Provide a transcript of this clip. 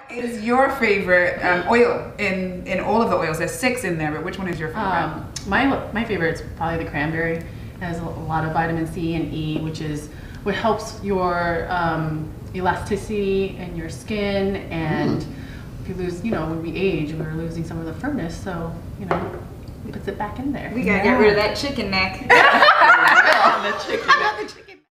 is your favorite oil in all of the oils? There's 6 in there, but which one is your favorite? My favorite is probably the cranberry. It has a lot of vitamin C and E, which is what helps your elasticity in your skin. And if you lose, when we age, we're losing some of the firmness. So, puts it back in there. We gotta get rid of that chicken neck. The chicken.